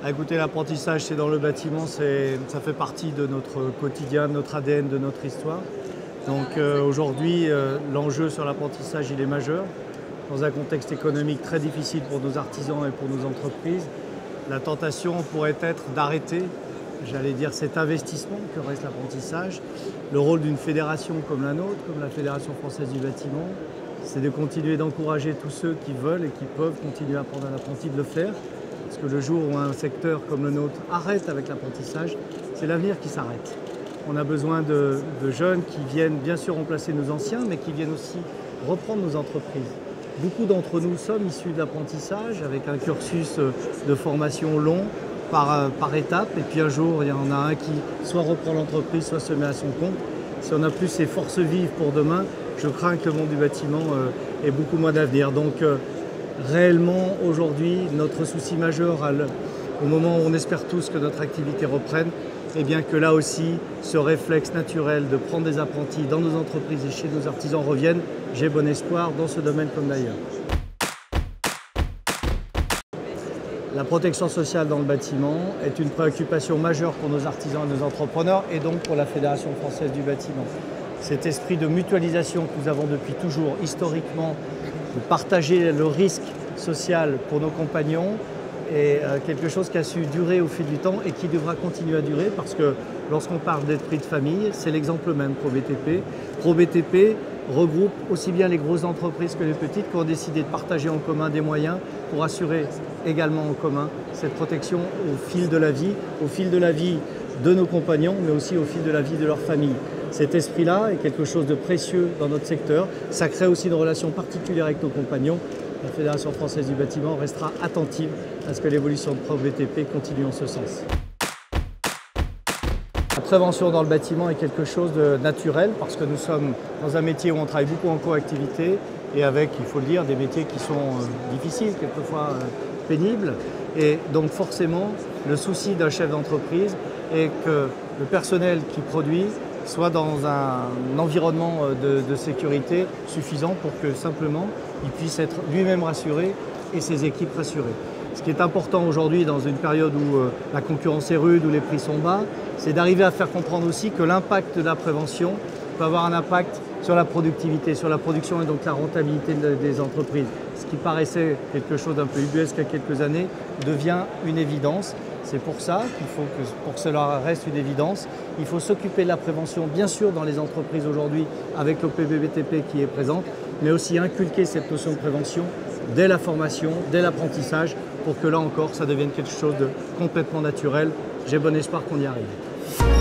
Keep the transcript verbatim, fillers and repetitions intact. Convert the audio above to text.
Écoutez, l'apprentissage, c'est dans le bâtiment, ça fait partie de notre quotidien, de notre A D N, de notre histoire. Donc euh, aujourd'hui, euh, l'enjeu sur l'apprentissage, il est majeur. Dans un contexte économique très difficile pour nos artisans et pour nos entreprises, la tentation pourrait être d'arrêter, j'allais dire, cet investissement que reste l'apprentissage. Le rôle d'une fédération comme la nôtre, comme la Fédération française du bâtiment, c'est de continuer d'encourager tous ceux qui veulent et qui peuvent continuer à apprendre un apprenti de le faire. Parce que le jour où un secteur comme le nôtre arrête avec l'apprentissage, c'est l'avenir qui s'arrête. On a besoin de, de jeunes qui viennent bien sûr remplacer nos anciens, mais qui viennent aussi reprendre nos entreprises. Beaucoup d'entre nous sommes issus de l'apprentissage avec un cursus de formation long par, par étapes. Et puis un jour, il y en a un qui soit reprend l'entreprise, soit se met à son compte. Si on n'a plus ces forces vives pour demain, je crains que le monde du bâtiment ait beaucoup moins d'avenir. Donc, réellement, aujourd'hui, notre souci majeur, au moment où on espère tous que notre activité reprenne, eh bien que là aussi, ce réflexe naturel de prendre des apprentis dans nos entreprises et chez nos artisans revienne. J'ai bon espoir dans ce domaine comme d'ailleurs. La protection sociale dans le bâtiment est une préoccupation majeure pour nos artisans et nos entrepreneurs et donc pour la Fédération française du bâtiment. Cet esprit de mutualisation que nous avons depuis toujours, historiquement, de partager le risque social pour nos compagnons est quelque chose qui a su durer au fil du temps et qui devra continuer à durer parce que lorsqu'on parle d'esprit de famille, c'est l'exemple même ProBTP. ProBTP regroupe aussi bien les grosses entreprises que les petites qui ont décidé de partager en commun des moyens pour assurer également en commun cette protection au fil de la vie, au fil de la vie de nos compagnons, mais aussi au fil de la vie de leur famille. Cet esprit-là est quelque chose de précieux dans notre secteur. Ça crée aussi une relation particulière avec nos compagnons. La Fédération française du bâtiment restera attentive à ce que l'évolution de ProBTP continue en ce sens. La prévention dans le bâtiment est quelque chose de naturel parce que nous sommes dans un métier où on travaille beaucoup en coactivité et avec, il faut le dire, des métiers qui sont difficiles, quelquefois pénibles. Et donc forcément, le souci d'un chef d'entreprise est que le personnel qui produit soit dans un environnement de, de sécurité suffisant pour que simplement il puisse être lui-même rassuré et ses équipes rassurées. Ce qui est important aujourd'hui dans une période où euh, la concurrence est rude, où les prix sont bas, c'est d'arriver à faire comprendre aussi que l'impact de la prévention peut avoir un impact sur la productivité, sur la production et donc la rentabilité de, des entreprises. Ce qui paraissait quelque chose d'un peu ubuesque il y a quelques années devient une évidence. C'est pour ça qu'il faut que, pour que cela reste une évidence, il faut s'occuper de la prévention, bien sûr dans les entreprises aujourd'hui avec le ProBTP qui est présente, mais aussi inculquer cette notion de prévention dès la formation, dès l'apprentissage, pour que là encore ça devienne quelque chose de complètement naturel. J'ai bon espoir qu'on y arrive.